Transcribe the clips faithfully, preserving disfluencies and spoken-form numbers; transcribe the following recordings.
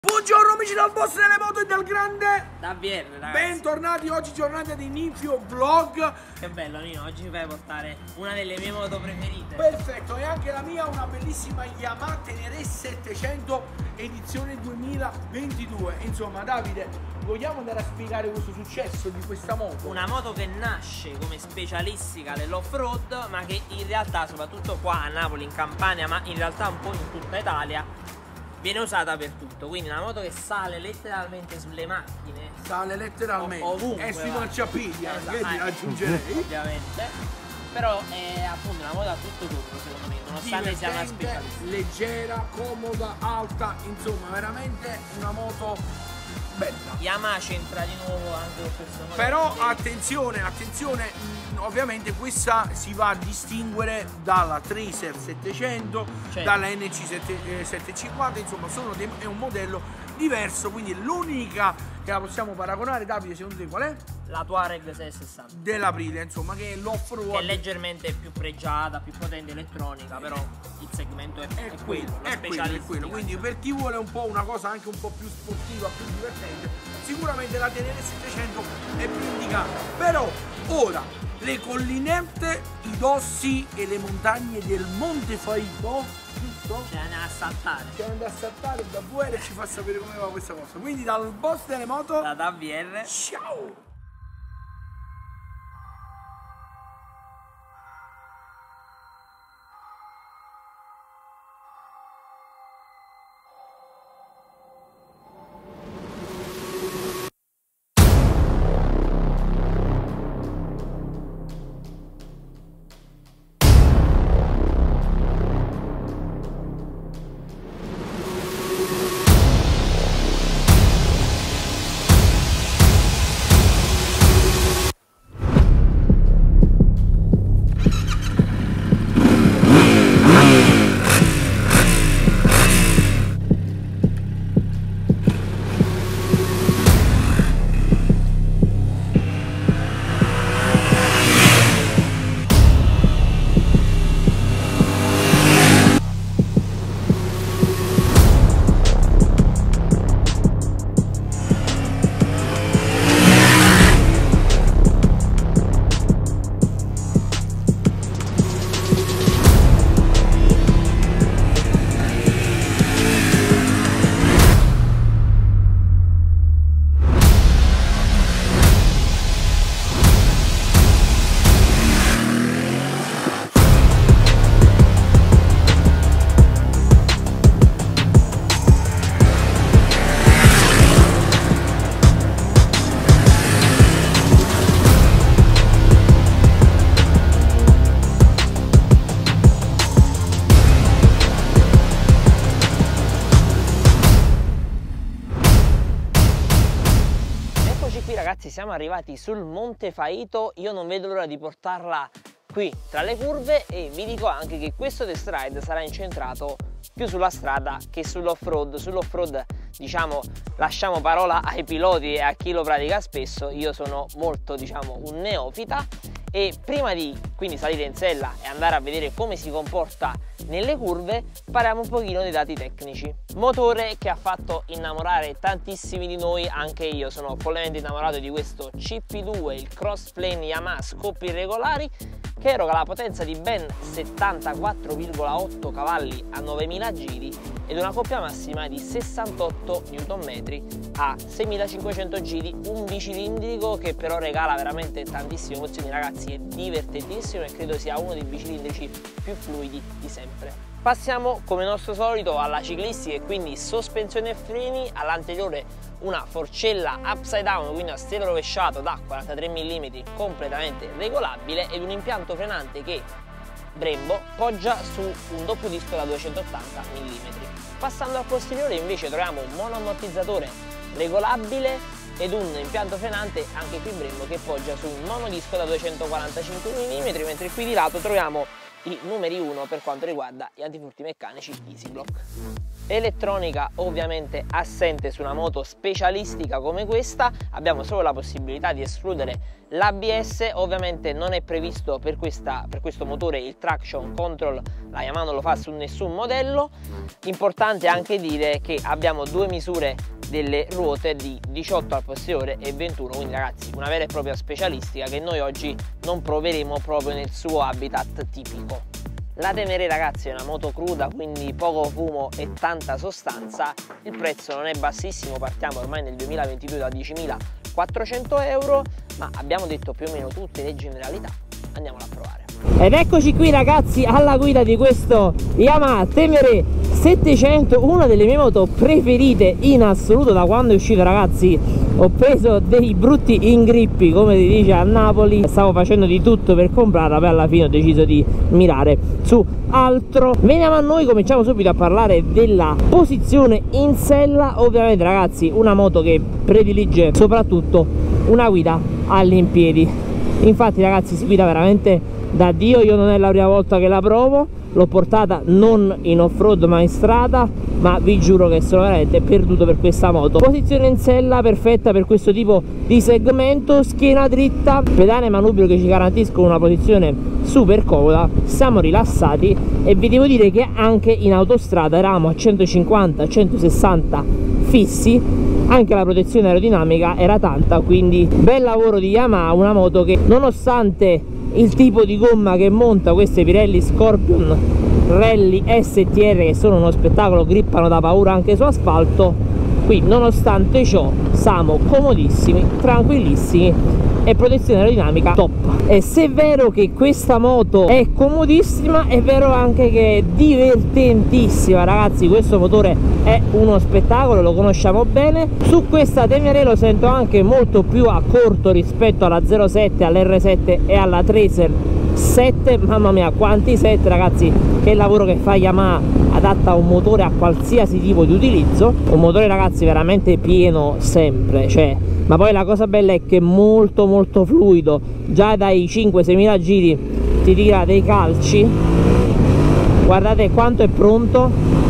Buongiorno amici dal boss delle moto e dal grande Davvero, ragazzi. Bentornati, oggi giornata di Ninfio Vlog. Che bello Nino, oggi mi fai portare una delle mie moto preferite. Perfetto, e anche la mia, una bellissima Yamaha Tenere settecento edizione duemilaventidue. Insomma Davide, vogliamo andare a spiegare questo successo di questa moto? Una moto che nasce come specialistica dell'off-road, ma che in realtà, soprattutto qua a Napoli, in Campania, ma in realtà un po' in tutta Italia, viene usata per tutto. Quindi una moto che sale letteralmente sulle macchine, sale letteralmente ov ovunque, e sui marciapiedi, esatto, anche, eh, aggiungerei ovviamente. Però è appunto una moto a tutto turno, secondo me, nonostante sia una specialista. Leggera, comoda, alta, insomma veramente una moto bella. Yamaha c'entra di nuovo anche con questo modello. Però attenzione, attenzione, mh, ovviamente questa si va a distinguere dalla Tracer settecento, certo, dalla N C settecentocinquanta, insomma sono dei, è un modello diverso, quindi l'unica che la possiamo paragonare, Davide, secondo te qual è? La Touareg sei sessanta Dell'Aprilia, insomma, che è l'off-road, che è leggermente più pregiata, più potente elettronica, però il segmento è, è, è quello, quello, è quello, è quello. Quindi per chi vuole un po' una cosa anche un po' più sportiva, più divertente, sicuramente la Tenere settecento è più indicata. Però ora le collinette, i dossi e le montagne del Monte Faito, giusto? C'è da saltare. C'è da saltare da V R e ci fa sapere come va questa cosa. Quindi dal boss delle moto, Da V R. ciao! Ragazzi, siamo arrivati sul Monte Faito, io non vedo l'ora di portarla qui tra le curve e vi dico anche che questo test ride sarà incentrato più sulla strada che sull'off-road. Sull'off-road, diciamo, lasciamo parola ai piloti e a chi lo pratica spesso, io sono molto, diciamo, un neofita e prima di quindi salire in sella e andare a vedere come si comporta nelle curve, parliamo un pochino dei dati tecnici. Motore che ha fatto innamorare tantissimi di noi, anche io sono follemente innamorato di questo C P due, il crossplane Yamaha scoppi irregolari, che eroga la potenza di ben settantaquattro virgola otto cavalli a novemila giri ed una coppia massima di sessantotto newton metri a seimilacinquecento giri, un bicilindrico che però regala veramente tantissime emozioni. Ragazzi, è divertentissimo e credo sia uno dei bicilindrici più fluidi di sempre. Passiamo come nostro solito alla ciclistica e quindi sospensione e freni. All'anteriore una forcella upside down, quindi a stelo rovesciato da quarantatré millimetri completamente regolabile ed un impianto frenante che Brembo poggia su un doppio disco da duecentottanta millimetri. Passando al posteriore invece troviamo un monoammortizzatore regolabile ed un impianto frenante anche qui Brembo che poggia su un monodisco da duecentoquarantacinque millimetri, mentre qui di lato troviamo i numeri uno per quanto riguarda gli antifurti meccanici EasyBlock. Elettronica ovviamente assente su una moto specialistica come questa, abbiamo solo la possibilità di escludere l'A B S, ovviamente non è previsto per, questa, per questo motore il traction control, la Yamaha non lo fa su nessun modello. Importante anche dire che abbiamo due misure delle ruote di diciotto al posteriore e ventuno, quindi ragazzi una vera e propria specialistica che noi oggi non proveremo proprio nel suo habitat tipico. La Téméré ragazzi è una moto cruda, quindi poco fumo e tanta sostanza, il prezzo non è bassissimo, partiamo ormai nel duemilaventidue da diecimilaquattrocento euro, ma abbiamo detto più o meno tutte le generalità, andiamola a provare. Ed eccoci qui ragazzi alla guida di questo Yamaha Téméré settecento, una delle mie moto preferite in assoluto da quando è uscito ragazzi. Ho preso dei brutti ingrippi come si dice a Napoli, stavo facendo di tutto per comprarla, poi alla fine ho deciso di mirare su altro. Veniamo a noi, cominciamo subito a parlare della posizione in sella. Ovviamente ragazzi una moto che predilige soprattutto una guida all'impiedi, infatti ragazzi si guida veramente da Dio. Io non è la prima volta che la provo, l'ho portata non in off-road ma in strada, ma vi giuro che sono veramente perduto per questa moto. Posizione in sella perfetta per questo tipo di segmento, schiena dritta, pedane e manubrio che ci garantiscono una posizione super comoda, siamo rilassati e vi devo dire che anche in autostrada eravamo a centocinquanta centosessanta fissi, anche la protezione aerodinamica era tanta, quindi bel lavoro di Yamaha, una moto che nonostante il tipo di gomma che monta, queste Pirelli Scorpion Rally S T R che sono uno spettacolo, grippano da paura anche su asfalto, qui nonostante ciò siamo comodissimi, tranquillissimi e protezione aerodinamica top. E se è vero che questa moto è comodissima, è vero anche che è divertentissima ragazzi, questo motore è uno spettacolo, lo conosciamo bene. Su questa Téméré lo sento anche molto più a corto rispetto alla zero sette, all'R sette e alla Tracer sette, mamma mia quanti set ragazzi, che lavoro che fa Yamaha, adatta un motore a qualsiasi tipo di utilizzo, un motore ragazzi veramente pieno sempre, cioè, ma poi la cosa bella è che è molto molto fluido, già dai cinque sei mila giri ti tira dei calci, guardate quanto è pronto,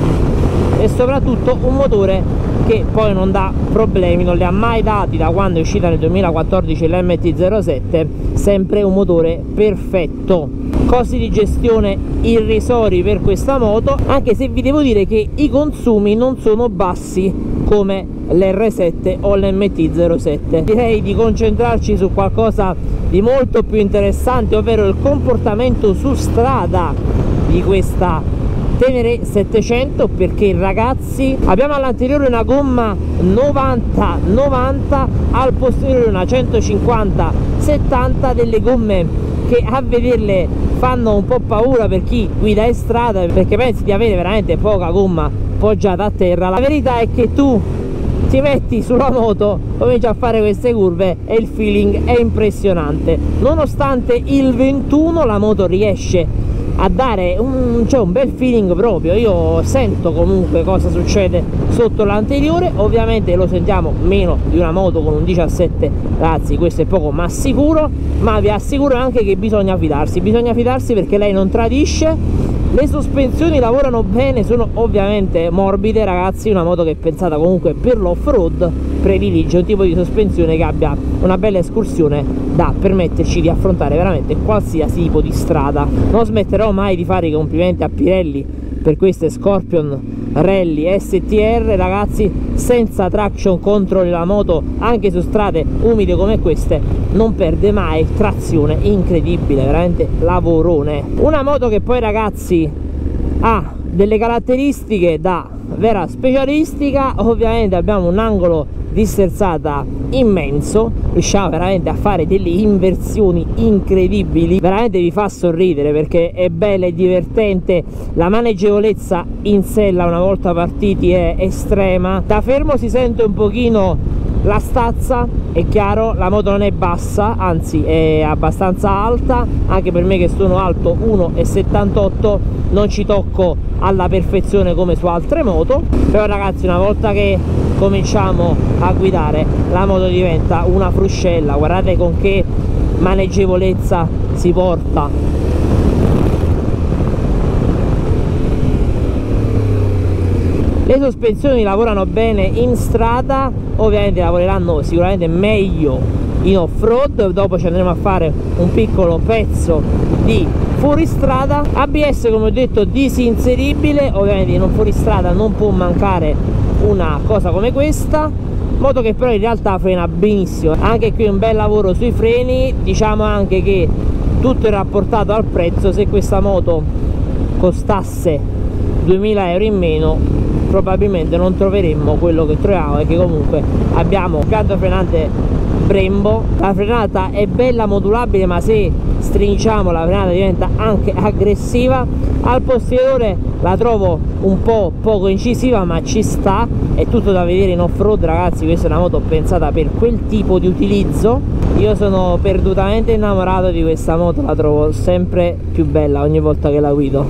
e soprattutto un motore che poi non dà problemi, non li ha mai dati da quando è uscita nel duemilaquattordici l'M T zero sette, sempre un motore perfetto. Costi di gestione irrisori per questa moto, anche se vi devo dire che i consumi non sono bassi come l'R sette o l'M T zero sette. Direi di concentrarci su qualcosa di molto più interessante, ovvero il comportamento su strada di questa Téméré settecento, perché ragazzi abbiamo all'anteriore una gomma novanta novanta, al posteriore una centocinquanta settanta, delle gomme che a vederle fanno un po' paura per chi guida in strada, perché pensi di avere veramente poca gomma poggiata a terra. La verità è che tu ti metti sulla moto, cominci a fare queste curve e il feeling è impressionante. Nonostante il ventuno la moto riesce a dare un, cioè un bel feeling proprio, io sento comunque cosa succede sotto l'anteriore, ovviamente lo sentiamo meno di una moto con un diciassette, ragazzi questo è poco ma sicuro, ma vi assicuro anche che bisogna fidarsi, bisogna fidarsi perché lei non tradisce. Le sospensioni lavorano bene, sono ovviamente morbide ragazzi, una moto che è pensata comunque per l'off-road, predilige un tipo di sospensione che abbia una bella escursione da permetterci di affrontare veramente qualsiasi tipo di strada. Non smetterò mai di fare i complimenti a Pirelli per queste Scorpion Rally S T R ragazzi, senza traction control la moto anche su strade umide come queste non perde mai trazione, incredibile, veramente lavorone. Una moto che poi ragazzi ha delle caratteristiche da vera specialistica, ovviamente abbiamo un angolo di sterzata immenso, riusciamo veramente a fare delle inversioni incredibili, veramente vi fa sorridere perché è bella e divertente, la maneggevolezza in sella una volta partiti è estrema, da fermo si sente un pochino la stazza, è chiaro, la moto non è bassa, anzi è abbastanza alta, anche per me che sono alto uno e settantotto non ci tocco alla perfezione come su altre moto, però ragazzi una volta che cominciamo a guidare la moto diventa una fruscella, guardate con che maneggevolezza si porta. Le sospensioni lavorano bene in strada, ovviamente lavoreranno sicuramente meglio in off-road, dopo ci andremo a fare un piccolo pezzo di fuoristrada. A B S, come ho detto, disinseribile, ovviamente in un fuoristrada non può mancare una cosa come questa, moto che però in realtà frena benissimo. Anche qui un bel lavoro sui freni, diciamo anche che tutto è rapportato al prezzo. Se questa moto costasse duemila euro in meno, probabilmente non troveremmo quello che troviamo, perché comunque abbiamo un piatto frenante Brembo. La frenata è bella modulabile, ma se stringiamo la frenata diventa anche aggressiva. Al posteriore la trovo un po' poco incisiva, ma ci sta, è tutto da vedere in off-road, ragazzi. Questa è una moto pensata per quel tipo di utilizzo. Io sono perdutamente innamorato di questa moto, la trovo sempre più bella ogni volta che la guido.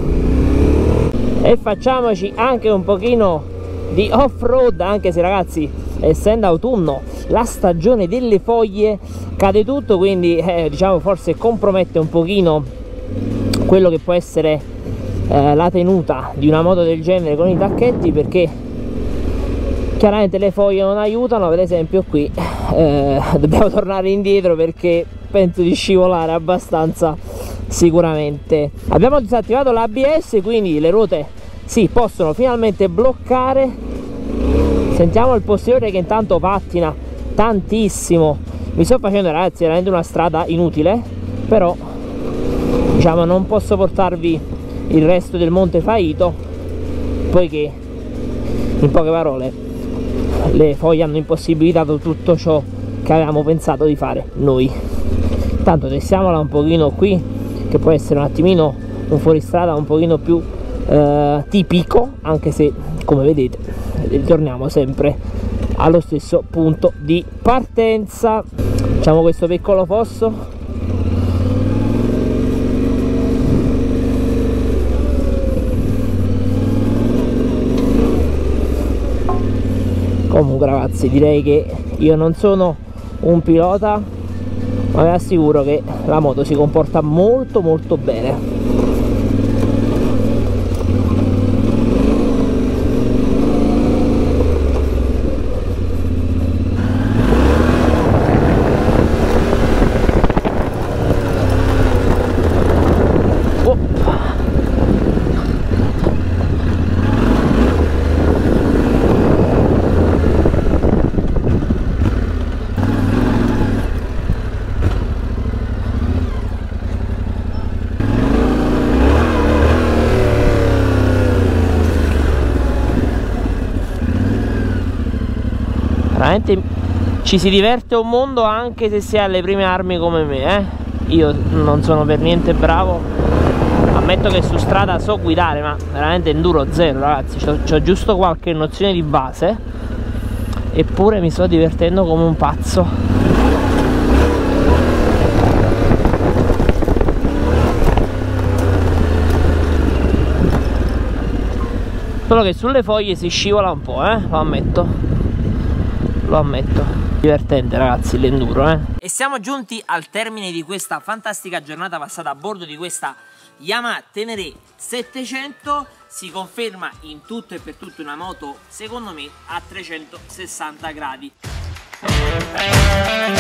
E facciamoci anche un pochino di off-road, anche se, ragazzi, essendo autunno, la stagione delle foglie, cade tutto, quindi eh, diciamo forse compromette un pochino quello che può essere eh, la tenuta di una moto del genere con i tacchetti, perché chiaramente le foglie non aiutano. Per esempio qui eh, dobbiamo tornare indietro perché penso di scivolare abbastanza sicuramente. Abbiamo disattivato l'A B S, quindi le ruote si possono finalmente bloccare. Sentiamo il posteriore che intanto pattina tantissimo. Mi sto facendo, ragazzi, veramente una strada inutile, però diciamo non posso portarvi il resto del Monte Faito, poiché in poche parole le foglie hanno impossibilitato tutto ciò che avevamo pensato di fare noi. Intanto testiamola un pochino qui, che può essere un attimino un fuoristrada un pochino più eh, tipico, anche se come vedete ritorniamo sempre allo stesso punto di partenza. Facciamo questo piccolo fosso. Comunque, ragazzi, direi che io non sono un pilota, ma vi assicuro che la moto si comporta molto molto bene. Veramente ci si diverte un mondo, anche se si è alle prime armi come me, eh? Io non sono per niente bravo, ammetto che su strada so guidare, ma veramente enduro zero, ragazzi. C'ho giusto qualche nozione di base, eppure mi sto divertendo come un pazzo. Solo che sulle foglie si scivola un po', eh? Lo ammetto. Lo ammetto. Divertente, ragazzi, l'enduro, eh. E siamo giunti al termine di questa fantastica giornata passata a bordo di questa Yamaha Tenere settecento. Si conferma in tutto e per tutto una moto, secondo me, a trecentosessanta gradi.